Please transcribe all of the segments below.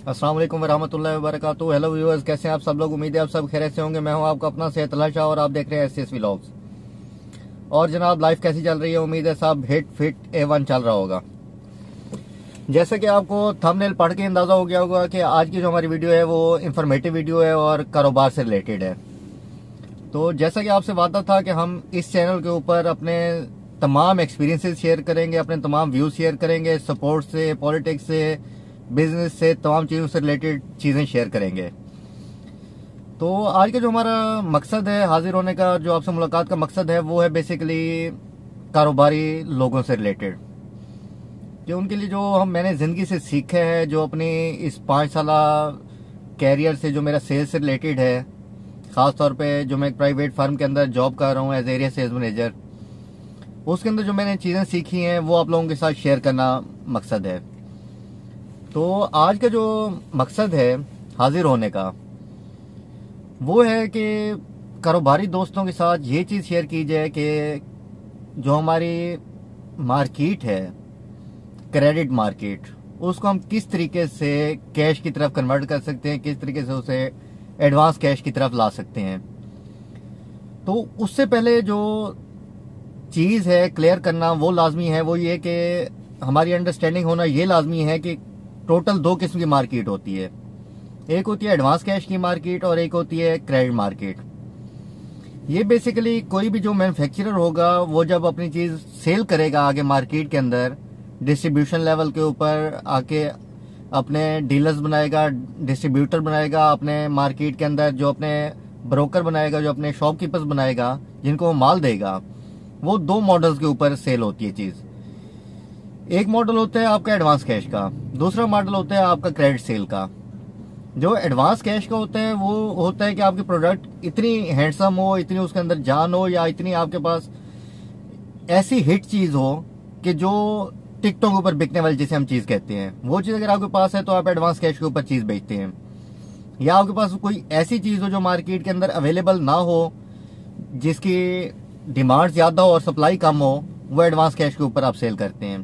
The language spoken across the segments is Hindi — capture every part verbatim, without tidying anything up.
अस्सलाम वालेकुम वरहमतुल्लाहि वबरकातुहू। हेलो व्यूअर्स, कैसे हैं आप सब लोग। उम्मीद है आप सब खैरियत से होंगे। मैं हूं आपका अपना सेहत अल्लाह शाह और आप देख रहे हैं एस एस व्लॉग्स। और जनाब, लाइफ कैसी चल रही है? उम्मीद है सब हिट फिट ए वन चल रहा होगा। जैसे कि आपको थंबनेल पढ़ के अंदाजा हो गया होगा कि आज की जो हमारी वीडियो है वो इंफॉर्मेटिव वीडियो है और कारोबार से रिलेटेड है। तो जैसा कि आपसे वादा था कि हम इस चैनल के ऊपर अपने तमाम एक्सपीरियंसेस शेयर करेंगे, अपने तमाम व्यूज शेयर करेंगे, सपोर्ट से, पॉलिटिक्स से, बिजनेस से, तमाम चीज़ों से रिलेटेड चीज़ें शेयर करेंगे। तो आज का जो हमारा मकसद है हाजिर होने का, जो आपसे मुलाकात का मकसद है, वो है बेसिकली कारोबारी लोगों से रिलेटेड, कि उनके लिए जो हम मैंने ज़िंदगी से सीखे हैं, जो अपनी इस पाँच साल कैरियर से जो मेरा सेल्स से रिलेटेड है, ख़ास तौर पे जो मैं एक प्राइवेट फार्म के अंदर जॉब कर रहा हूँ एज एरिया सेल्स मैनेजर, उसके अंदर जो मैंने चीज़ें सीखी हैं वो आप लोगों के साथ शेयर करना मकसद है। तो आज का जो मकसद है हाजिर होने का वो है कि कारोबारी दोस्तों के साथ ये चीज़ शेयर की जाए कि जो हमारी मार्केट है, क्रेडिट मार्केट, उसको हम किस तरीके से कैश की तरफ कन्वर्ट कर सकते हैं, किस तरीके से उसे एडवांस कैश की तरफ ला सकते हैं। तो उससे पहले जो चीज़ है क्लियर करना वो लाजमी है, वो ये कि हमारी अंडरस्टैंडिंग होना ये लाजमी है कि टोटल दो किस्म की मार्केट होती है। एक होती है एडवांस कैश की मार्केट और एक होती है क्रेडिट मार्केट। ये बेसिकली कोई भी जो मैन्युफैक्चरर होगा वो जब अपनी चीज़ सेल करेगा आगे मार्केट के अंदर, डिस्ट्रीब्यूशन लेवल के ऊपर आके अपने डीलर्स बनाएगा, डिस्ट्रीब्यूटर बनाएगा, अपने मार्केट के अंदर जो अपने ब्रोकर बनाएगा, जो अपने शॉपकीपर्स बनाएगा, जिनको वो माल देगा, वो दो मॉडल्स के ऊपर सेल होती है चीज़। एक मॉडल होता है आपका एडवांस कैश का, दूसरा मॉडल होता है आपका क्रेडिट सेल का। जो एडवांस कैश का होता है वो होता है कि आपकी प्रोडक्ट इतनी हैंडसम हो, इतनी उसके अंदर जान हो, या इतनी आपके पास ऐसी हिट चीज़ हो कि जो टिकटों के ऊपर बिकने वाली, जिसे हम चीज़ कहते हैं, वो चीज़ अगर आपके पास है तो आप एडवांस कैश के ऊपर चीज़ बेचते हैं। या आपके पास कोई ऐसी चीज़ हो जो मार्केट के अंदर अवेलेबल ना हो, जिसकी डिमांड ज़्यादा हो और सप्लाई कम हो, वो एडवांस कैश के ऊपर आप सेल करते हैं।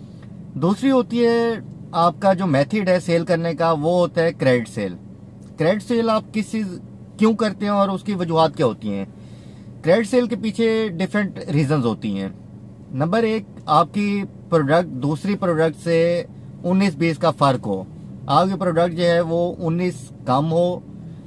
दूसरी होती है आपका जो मेथड है सेल करने का, वो होता है क्रेडिट सेल। क्रेडिट सेल आप किस चीज़ क्यों करते हैं और उसकी वजूहत क्या होती हैं? क्रेडिट सेल के पीछे डिफरेंट रीजंस होती हैं। नंबर एक, आपकी प्रोडक्ट दूसरी प्रोडक्ट से उन्नीस बीस का फ़र्क हो। आपकी प्रोडक्ट जो है वो उन्नीस कम हो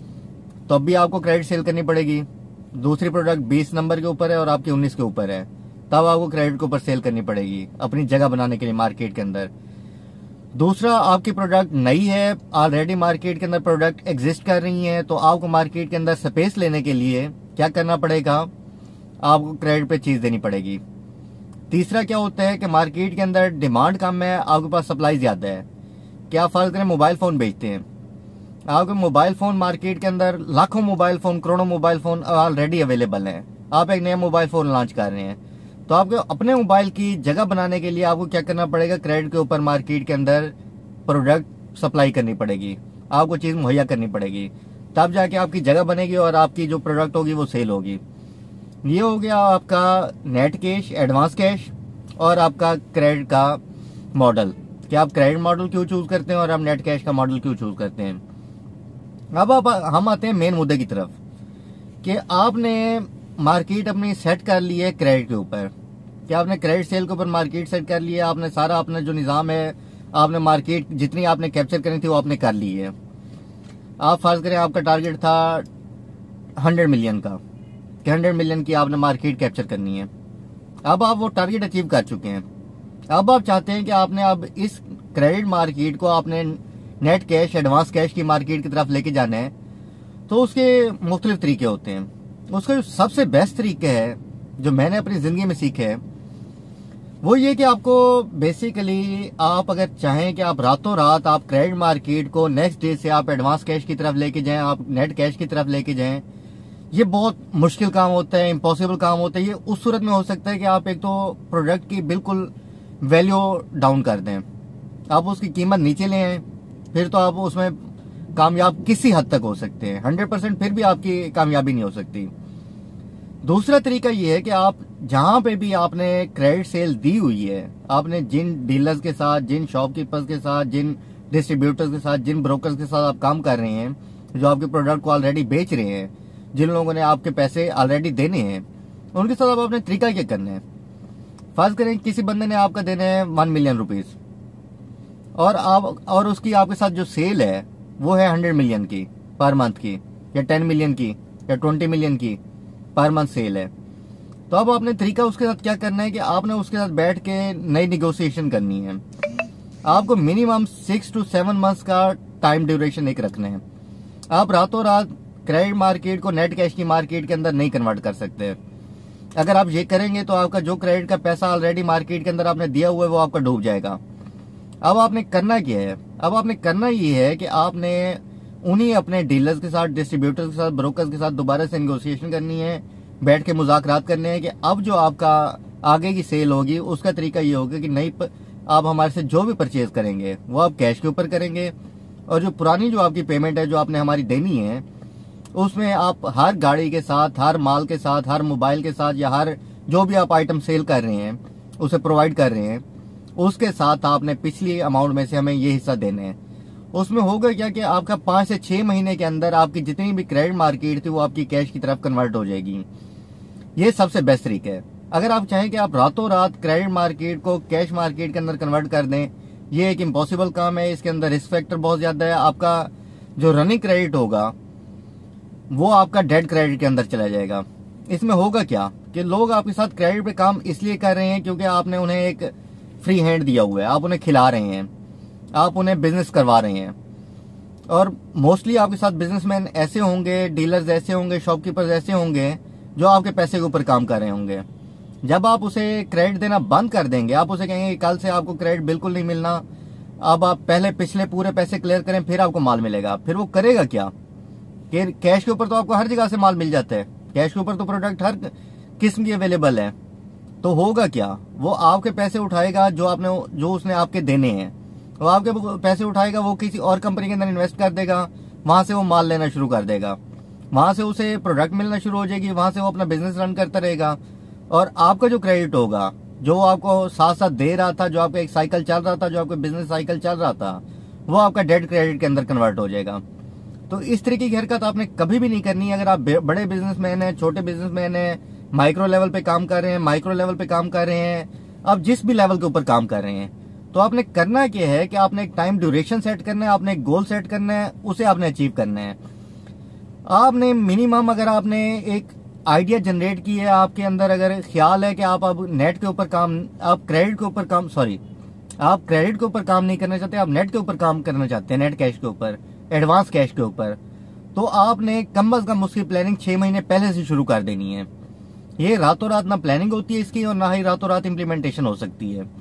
तब भी आपको क्रेडिट सेल करनी पड़ेगी। दूसरी प्रोडक्ट बीस नंबर के ऊपर है और आपकी उन्नीस के ऊपर है, तब आपको क्रेडिट के ऊपर सेल करनी पड़ेगी अपनी जगह बनाने के लिए मार्केट के अंदर। दूसरा, आपकी प्रोडक्ट नई है, ऑलरेडी मार्केट के अंदर प्रोडक्ट एग्जिस्ट कर रही है, तो आपको मार्केट के अंदर स्पेस लेने के लिए क्या करना पड़ेगा? आपको क्रेडिट पे चीज़ देनी पड़ेगी। तीसरा क्या होता है कि मार्केट के अंदर डिमांड कम है, आपके पास सप्लाई ज़्यादा है। क्या फर्ज करें, मोबाइल फ़ोन बेचते हैं, आपके मोबाइल फ़ोन मार्केट के अंदर लाखों मोबाइल फ़ोन, करोड़ों मोबाइल फ़ोन ऑलरेडी अवेलेबल हैं। आप एक नया मोबाइल फ़ोन लॉन्च कर रहे हैं, तो आपको अपने मोबाइल की जगह बनाने के लिए आपको क्या करना पड़ेगा? क्रेडिट के ऊपर मार्केट के अंदर प्रोडक्ट सप्लाई करनी पड़ेगी, आपको चीज़ मुहैया करनी पड़ेगी, तब जाके आपकी जगह बनेगी और आपकी जो प्रोडक्ट होगी वो सेल होगी। ये हो गया आपका नेट कैश, एडवांस कैश, और आपका क्रेडिट का मॉडल, कि आप क्रेडिट मॉडल क्यों चूज़ करते हैं और आप नेट कैश का मॉडल क्यों चूज़ करते हैं। अब आप हम आते हैं मेन मुद्दे की तरफ, कि आपने मार्केट अपनी सेट कर ली है क्रेडिट के ऊपर, कि आपने क्रेडिट सेल के ऊपर मार्केट सेट कर लिया, आपने सारा अपना जो निज़ाम है, आपने मार्केट जितनी आपने कैप्चर करनी थी वो आपने कर ली है। आप फर्ज करें आपका टारगेट था हंड्रेड मिलियन का, कि हंड्रेड मिलियन की आपने मार्केट कैप्चर करनी है। अब आप वो टारगेट अचीव कर चुके हैं। अब आप चाहते हैं कि आपने अब इस क्रेडिट मार्केट को आपने नेट कैश, एडवांस कैश की मार्केट की तरफ लेके जाना है। तो उसके मुख्तलिफ तरीके होते हैं। उसका जो सबसे बेस्ट तरीका है, जो मैंने अपनी ज़िंदगी में सीखे है, वो ये कि आपको बेसिकली आप अगर चाहें कि आप रातों रात आप क्रेडिट मार्केट को नेक्स्ट डे से आप एडवांस कैश की तरफ लेके जाएं, आप नेट कैश की तरफ लेके जाएं, ये बहुत मुश्किल काम होता है, इम्पॉसिबल काम होता है। ये उस सूरत में हो सकता है कि आप एक तो प्रोडक्ट की बिल्कुल वैल्यू डाउन कर दें, आप उसकी कीमत नीचे ले आएं, फिर तो आप उसमें कामयाब किसी हद तक हो सकते हैं, हंड्रेड परसेंट फिर भी आपकी कामयाबी नहीं हो सकती। दूसरा तरीका ये है कि आप जहां पे भी आपने क्रेडिट सेल दी हुई है, आपने जिन डीलर्स के साथ, जिन शॉपकीपर्स के साथ, जिन डिस्ट्रीब्यूटर्स के साथ, जिन ब्रोकर्स के साथ आप काम कर रहे हैं, जो आपके प्रोडक्ट को ऑलरेडी बेच रहे हैं, जिन लोगों ने आपके पैसे ऑलरेडी देने हैं, उनके साथ आप अपने तरीका क्या करना है। फर्ज करें किसी बंदे ने आपका देना है वन मिलियन रुपीज और आप और उसकी आपके साथ जो सेल है वो है हंड्रेड मिलियन की पर मंथ की, या टेन मिलियन की, या ट्वेंटी मिलियन की पर मंथ सेल है। तो अब आपने तरीका उसके साथ क्या करना है कि आपने उसके साथ बैठ के नई निगोशिएशन करनी है। आपको minimum six two seven months का टाइम ड्यूरेशन एक रखना है। आप रातों रात क्रेडिट मार्केट को नेट कैश की मार्केट के अंदर नहीं कन्वर्ट कर सकते। अगर आप ये करेंगे तो आपका जो क्रेडिट का पैसा ऑलरेडी मार्केट के अंदर आपने दिया हुआ है वो आपका डूब जाएगा। अब आपने करना क्या है, अब आपने करना ये है कि आपने उन्हीं अपने डीलर्स के साथ, डिस्ट्रीब्यूटर्स के साथ, ब्रोकर्स के साथ दोबारा से नेगोशिएशन करनी है, बैठ के मुज़ाकरात करने हैं कि अब जो आपका आगे की सेल होगी उसका तरीका ये होगा कि नई प, आप हमारे से जो भी परचेज करेंगे वो आप कैश के ऊपर करेंगे, और जो पुरानी जो आपकी पेमेंट है जो आपने हमारी देनी है उसमें आप हर गाड़ी के साथ, हर माल के साथ, हर मोबाइल के साथ, या हर जो भी आप आइटम सेल कर रहे हैं उसे प्रोवाइड कर रहे हैं उसके साथ आपने पिछली अमाउंट में से हमें ये हिस्सा देने हैं। उसमें होगा क्या कि आपका पाँच से छह महीने के अंदर आपकी जितनी भी क्रेडिट मार्केट थी वो आपकी कैश की तरफ कन्वर्ट हो जाएगी। ये सबसे बेस्ट तरीका है। अगर आप चाहें कि आप रातों रात क्रेडिट मार्केट को कैश मार्केट के अंदर कन्वर्ट कर दें, ये एक इम्पॉसिबल काम है। इसके अंदर रिस्क फैक्टर बहुत ज्यादा है। आपका जो रनिंग क्रेडिट होगा वो आपका डेड क्रेडिट के अंदर चला जाएगा। इसमें होगा क्या कि लोग आपके साथ क्रेडिट पे काम इसलिए कर रहे हैं क्योंकि आपने उन्हें एक फ्री हैंड दिया हुआ है, आप उन्हें खिला रहे हैं, आप उन्हें बिजनेस करवा रहे हैं। और मोस्टली आपके साथ बिजनेसमैन ऐसे होंगे, डीलर्स ऐसे होंगे, शॉपकीपर्स ऐसे होंगे जो आपके पैसे के ऊपर काम कर रहे होंगे। जब आप उसे क्रेडिट देना बंद कर देंगे, आप उसे कहेंगे कल से आपको क्रेडिट बिल्कुल नहीं मिलना, अब आप पहले पिछले पूरे पैसे क्लियर करें फिर आपको माल मिलेगा, फिर वो करेगा क्या कि कैश के ऊपर तो आपको हर जगह से माल मिल जाता है, कैश के ऊपर तो प्रोडक्ट हर किस्म की अवेलेबल है। तो होगा क्या, वो आपके पैसे उठाएगा जो आपने जो उसने आपके देने हैं, वो आपके पैसे उठाएगा, वो किसी और कंपनी के अंदर इन्वेस्ट कर देगा, वहां से वो माल लेना शुरू कर देगा, वहां से उसे प्रोडक्ट मिलना शुरू हो जाएगी, वहां से वो अपना बिजनेस रन करता रहेगा। और आपका जो क्रेडिट होगा जो आपको साथ साथ दे रहा था, जो आपका एक साइकिल चल रहा था, जो आपका बिजनेस साइकिल चल रहा था, वो आपका डेड क्रेडिट के अंदर कन्वर्ट हो जाएगा। तो इस तरीके की हरकत आपने कभी भी नहीं करनी है। अगर आप बड़े बिजनेसमैन हैं, छोटे बिजनेसमैन हैं, माइक्रो लेवल पे काम कर रहे हैं, माइक्रो लेवल पे काम कर रहे हैं, आप जिस भी लेवल के ऊपर काम कर रहे हैं, तो आपने करना क्या है कि आपने एक टाइम ड्यूरेशन सेट करना है, आपने एक गोल सेट करना है, उसे आपने अचीव करना है। आपने मिनिमम, अगर आपने एक आइडिया जनरेट की है, आपके अंदर अगर ख्याल है कि आप अब नेट के ऊपर काम, आप क्रेडिट के ऊपर काम, सॉरी आप क्रेडिट के ऊपर काम नहीं करना चाहते, आप नेट के ऊपर काम करना चाहते हैं, नेट कैश के ऊपर, एडवांस कैश के ऊपर, तो आपने कम अज कम उसकी प्लानिंग छह महीने पहले से शुरू कर देनी है। ये रातों रात ना प्लानिंग होती है इसकी और ना ही रातों रात इम्प्लीमेंटेशन हो सकती है।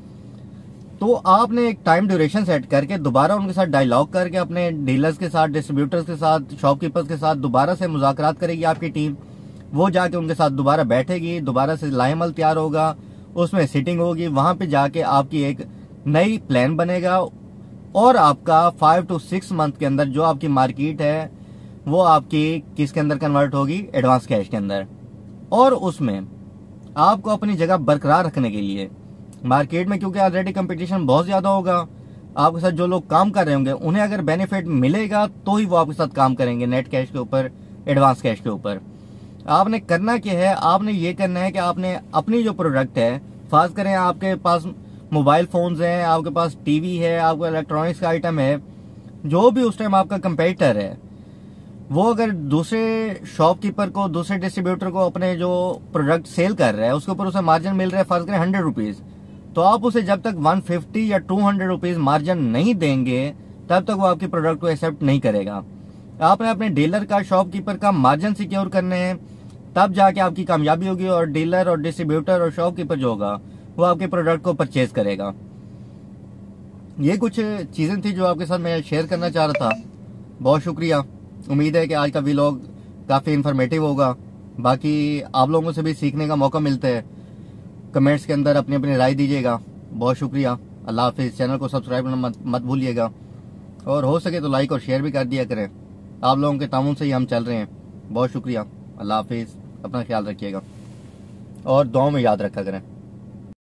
तो आपने एक टाइम ड्यूरेशन सेट करके दोबारा उनके साथ डायलॉग करके अपने डीलर्स के साथ, डिस्ट्रीब्यूटर्स के साथ, शॉपकीपर्स के साथ दोबारा से मुज़ाकरात करेगी आपकी टीम। वो जाके उनके साथ दोबारा बैठेगी, दोबारा से लाइमल तैयार होगा, उसमें सिटिंग होगी, वहां पे जाके आपकी एक नई प्लान बनेगा और आपका फाइव टू सिक्स मंथ के अंदर जो आपकी मार्केट है वो आपकी किसके अंदर कन्वर्ट होगी, एडवांस कैश के अंदर। और उसमें आपको अपनी जगह बरकरार रखने के लिए मार्केट में, क्योंकि ऑलरेडी कंपटीशन बहुत ज्यादा होगा, आपके साथ जो लोग काम कर रहे होंगे उन्हें अगर बेनिफिट मिलेगा तो ही वो आपके साथ काम करेंगे नेट कैश के ऊपर, एडवांस कैश के ऊपर। आपने करना क्या है, आपने ये करना है कि आपने अपनी जो प्रोडक्ट है, फर्ज करें आपके पास मोबाइल फोन्स हैं, आपके पास टीवी है, आपका इलेक्ट्रॉनिक्स का आइटम है, जो भी उस टाइम आपका कंपेटिटर है, वो अगर दूसरे शॉपकीपर को, दूसरे डिस्ट्रीब्यूटर को अपने जो प्रोडक्ट सेल कर रहा है उसके ऊपर उसे मार्जिन मिल रहा है फर्ज करें हंड्रेड रुपीज, तो आप उसे जब तक वन फिफ्टी या टू हंड्रेड रुपीज मार्जिन नहीं देंगे तब तक वो आपकी प्रोडक्ट को एक्सेप्ट नहीं करेगा। आपने अपने डीलर का, शॉपकीपर का मार्जिन सिक्योर करने हैं, तब जाके आपकी कामयाबी होगी और डीलर और डिस्ट्रीब्यूटर और शॉपकीपर जो होगा वो आपके प्रोडक्ट को परचेज करेगा। ये कुछ चीजें थी जो आपके साथ मैं शेयर करना चाह रहा था। बहुत शुक्रिया। उम्मीद है कि आज का व्लॉग काफी इंफॉर्मेटिव होगा। बाकी आप लोगों से भी सीखने का मौका मिलता है। कमेंट्स के अंदर अपनी अपनी राय दीजिएगा। बहुत शुक्रिया। अल्लाह हाफिज। चैनल को सब्सक्राइब करना मत, मत भूलिएगा और हो सके तो लाइक और शेयर भी कर दिया करें। आप लोगों के तामुन से ही हम चल रहे हैं। बहुत शुक्रिया। अल्लाह हाफिज। अपना ख्याल रखिएगा और दुआओं में याद रखा करें।